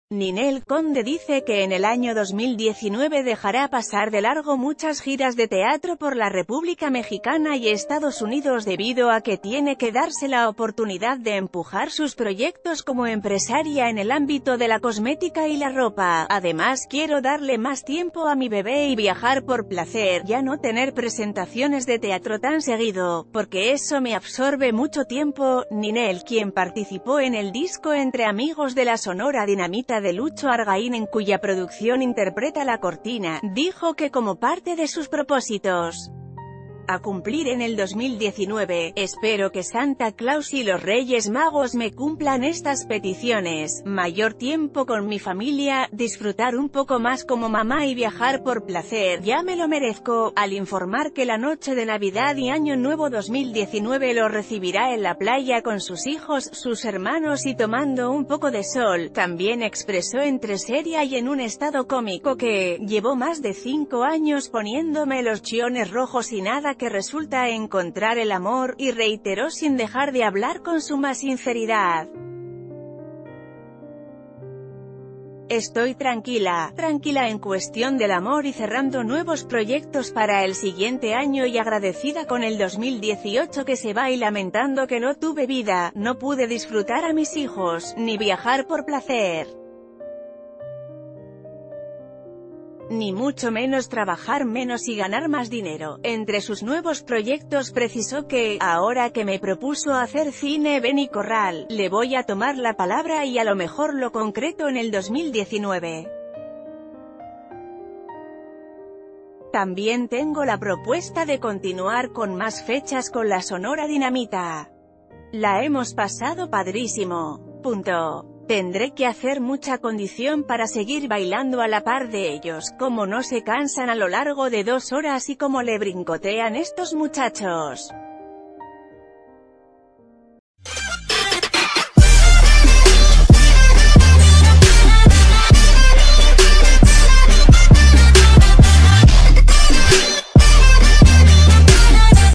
Ninel Conde dice que en el año 2019 dejará pasar de largo muchas giras de teatro por la República Mexicana y Estados Unidos debido a que tiene que darse la oportunidad de empujar sus proyectos como empresaria en el ámbito de la cosmética y la ropa. Además, quiero darle más tiempo a mi bebé y viajar por placer, ya no tener presentaciones de teatro tan seguido, porque eso me absorbe mucho tiempo. Ninel, quien participó en el disco Entre Amigos de la Sonora Dinamita de Lucho Argaín, en cuya producción interpreta la cortina, dijo que como parte de sus propósitos a cumplir en el 2019, espero que Santa Claus y los Reyes Magos me cumplan estas peticiones: mayor tiempo con mi familia, disfrutar un poco más como mamá y viajar por placer, ya me lo merezco. Al informar que la noche de Navidad y Año Nuevo 2019 lo recibirá en la playa con sus hijos, sus hermanos y tomando un poco de sol, también expresó entre seria y en un estado cómico que llevo más de 5 años poniéndome los chiones rojos y nada que resulta encontrar el amor, y reiteró sin dejar de hablar con suma sinceridad: estoy tranquila en cuestión del amor y cerrando nuevos proyectos para el siguiente año, y agradecida con el 2018 que se va, y lamentando que no tuve vida, no pude disfrutar a mis hijos, ni viajar por placer, ni mucho menos trabajar menos y ganar más dinero. Entre sus nuevos proyectos precisó que, ahora que me propuso hacer cine Benny Corral, le voy a tomar la palabra y a lo mejor lo concreto en el 2019. También tengo la propuesta de continuar con más fechas con la Sonora Dinamita. La hemos pasado padrísimo. Tendré que hacer mucha condición para seguir bailando a la par de ellos, como no se cansan a lo largo de 2 horas y como le brincotean estos muchachos.